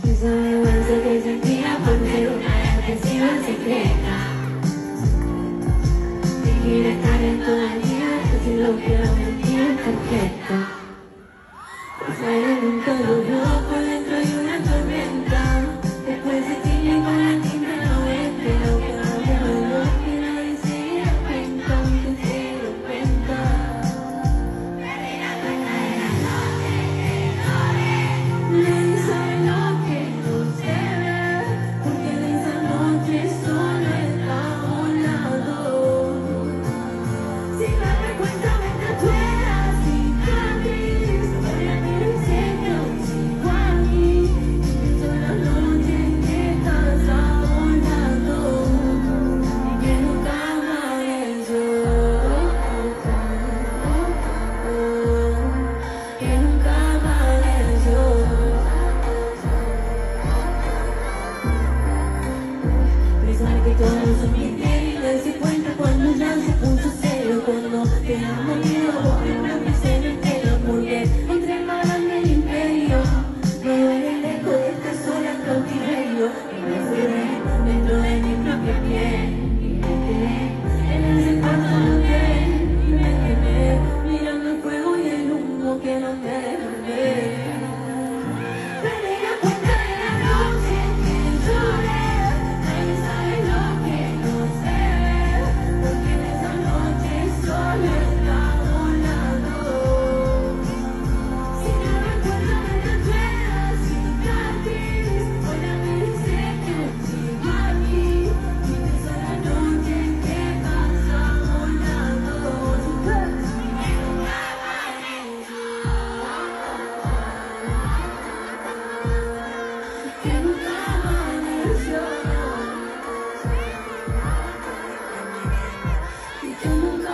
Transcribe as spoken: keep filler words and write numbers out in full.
Esa vergüenza que sentía por ser una defensiva secreta. Fingir estar en todo el día, decir lo que era mentira perfecta. Pues aire nunca lo vio, por dentro hay una tormenta. Después se tiñe con la tinta noventa, lo que va de nuevo que nadie se diera cuenta, aunque se dio cuenta. Nadie sabe lo que no se ve, porque de esa noche solo está a un lado. Si me doy cuenta me tatué la cicatriz, voy a mi diseño, sigo aquí, pienso en la noche que estás a un lado, y que nunca amaneció, que nunca amaneció. Pensar que todos son mis débiles, y cuenta cuando ya se puso serio, cuando te amo miedo, porque no me sé mi entero, porque entre malas del imperio, me duele lejos de esta sola cautiverio, y me furé dentro de mi propia piel, y me quedé en ese cuarto de hotel, y me quemé mirando el fuego y el humo que no me deja ver. Perdí la cuenta de la noche que lloré, nadie sabe lo que no se ve, porque en esa noche solo está a un lado. Si me doy cuenta me tatué la cicatriz, hoy a mi diseño sigo aquí, y pienso en la noche que pasa a un lado. Que nunca amaneció, que nunca amaneció, y que nunca